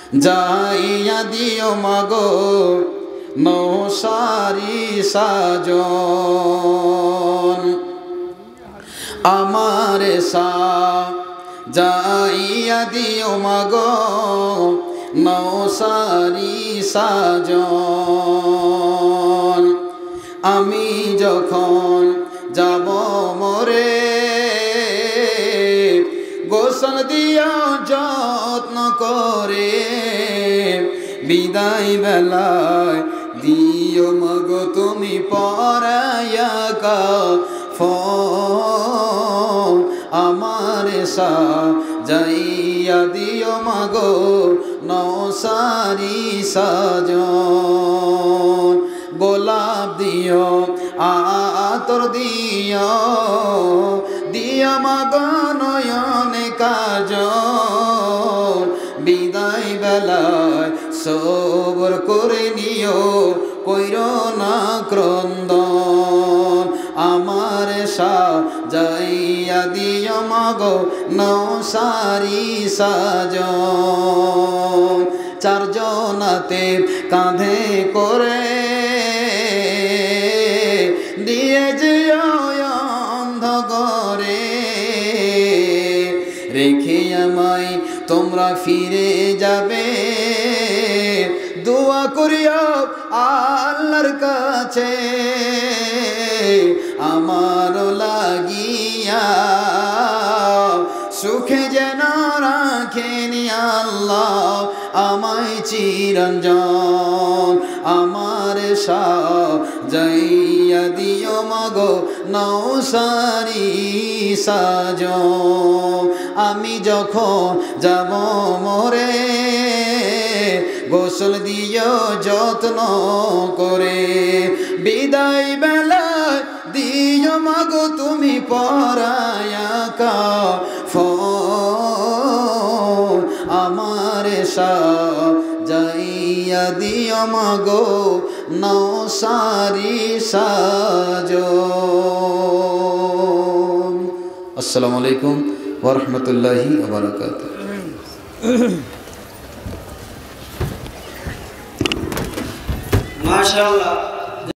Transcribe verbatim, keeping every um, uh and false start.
যাইয়া দিও মাগো নৌসারি সাজন আমারে সা যাইয়া দিও মাগো নৌসারি সাজন আমি যখন যাব মরে গোসল দিও যত্ন করে বিদায় বেলায় দিও মাগো তুমি পরায়া কাফন আমার সাজাইয়া দিও মাগো নৌসারি সাজন গোলাপ দিও আতর দিও দিও মাগো নয়নে কাজল বিদায় বেলায় সবর করে নিও কইরো না ক্রন্দন আমার সাজাইয়া দিও মাগো নৌসারি সাজন চারজনাতে কাঁধে করে দিয়ে যেও অন্ধকারে রেখে আমায় তোমরা ফিরে যাবে দোয়া করিও আল্লাহর কাছে আমার লাগিয়া সুখে যেন রাখেনি আল্লাহ আমায় চিরঞ্জন আমার সাজাইয়া দিও মাগো নৌসারি সাজন আমি যখন যাব মরে গোসল দিও যত্ন করে বিদায় বেলায় দিও মাগো তুমি পরায়া কাফন আমার সাজাইয়া দিও মাগো নৌসারি সাজন। আসসালামু আলাইকুম ওয়া রাহমাতুল্লাহি ওয়া বারাকাতুহু। মাশাআল্লাহ।